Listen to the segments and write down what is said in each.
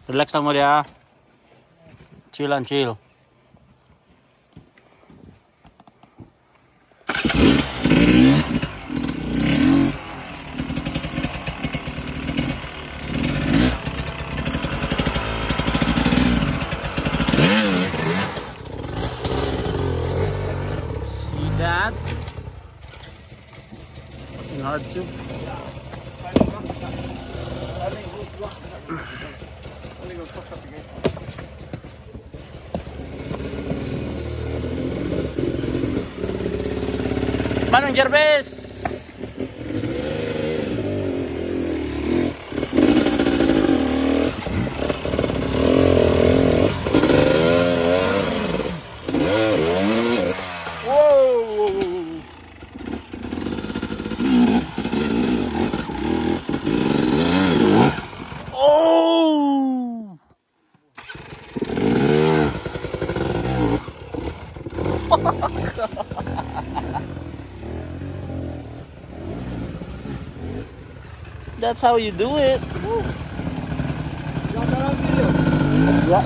Relax lang mo dia. Chill and chill. See that? Fucking hard too. Manong Jervis. That's how you do it. Yeah.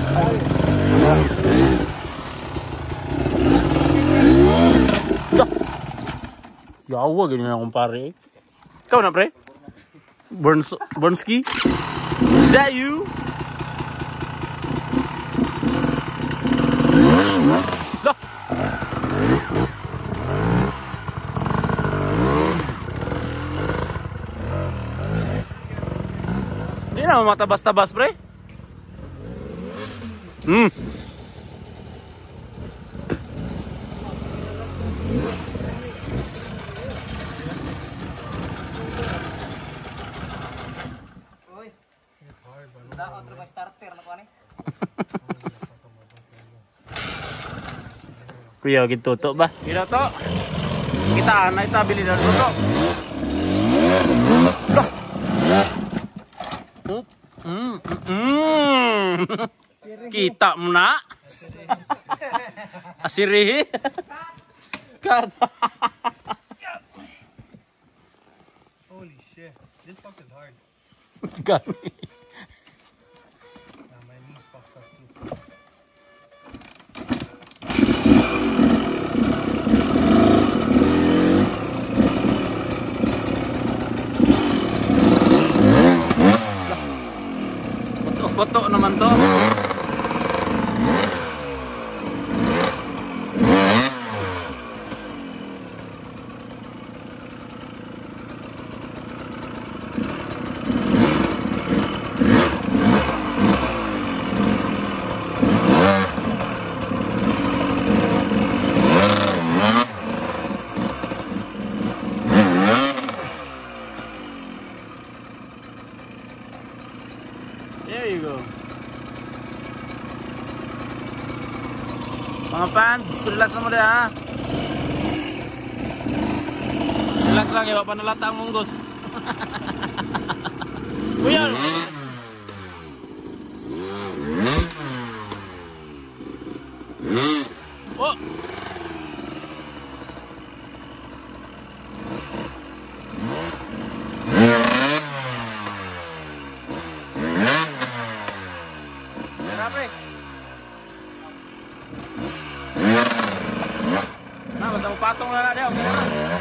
Yawa ganyan na kumpare. Ikaw na pre? Burnski? Is that you? Hindi na matabas-tabas pre. Kuya gituto ba? Gila to. Kita na ita bili na luto. Kita mo na. Asirihi. Holy shit. This fuck is hard. Gani. My knees fucked up too. Koto naman to. There you go. Mga fans, relax naman dyan ha. Relax lang, iwa pa nalata ang munggos. Kuya! Oh! Grabe! Basta patong na dia, okay na.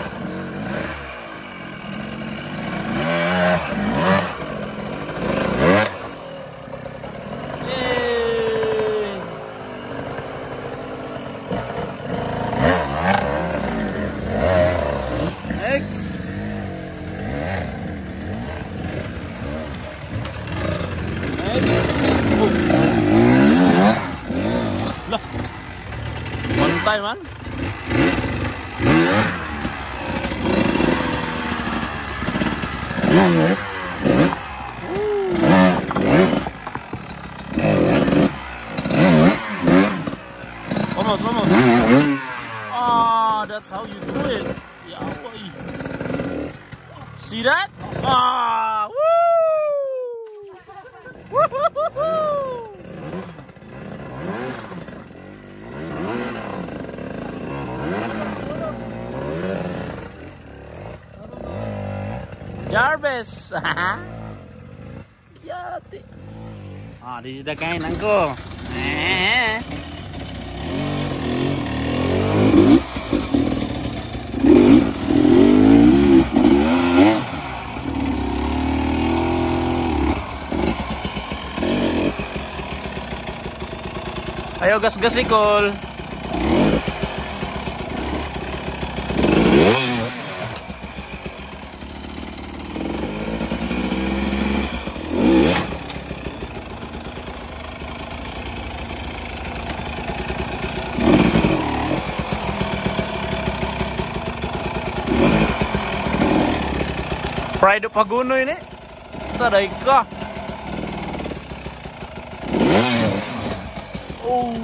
One time man. Almost. Ah, that's how you do it. Yeah, boy. See that? Ah, woo! Jarvis. Yati. this is the kainan ko. Ayo gas-gas Nicole. Pride of Paguno ini. Saday ka. Oh.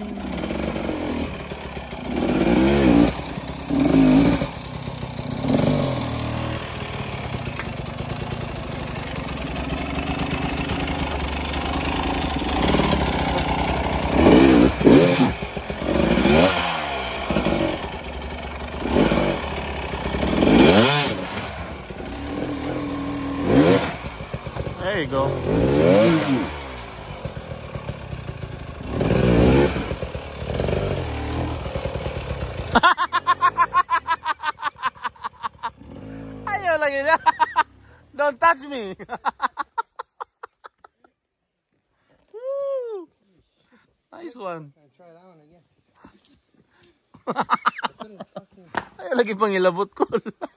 There you go. Ayaw lagi na. Don't touch me. Woo. Nice one. I'll try that one again. Ayaw lagi pang ilabot ko.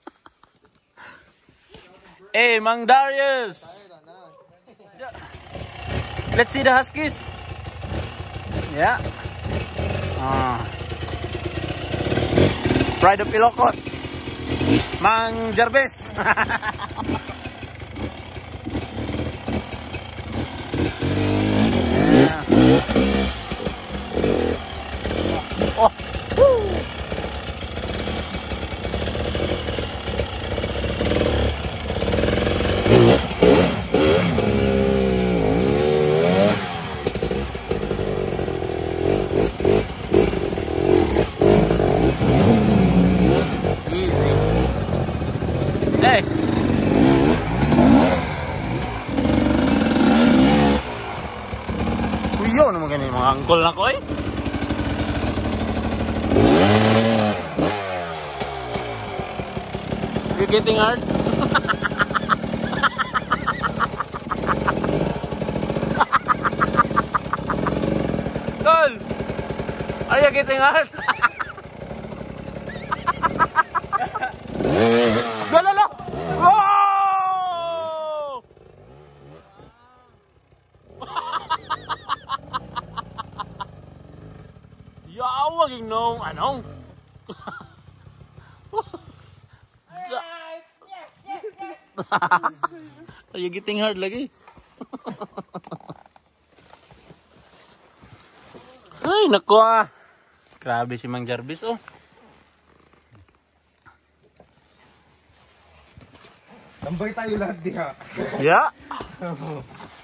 Hey, Mang Darius. Let's see the Huskies. Yeah. Pride of Ilocos. Mang Jarvis. Yeah. Oh. Woo. Hey. Kuyo naman ganyan mga angkol na ko eh. You getting hard? Tol! Are you getting hard? Galala! Whoa! Yawa no, ano? Are you getting hard lagi? Ay, naku ah. Grabe si Mang Jarvis oh. Tambay tayo lahat diha. Yeah.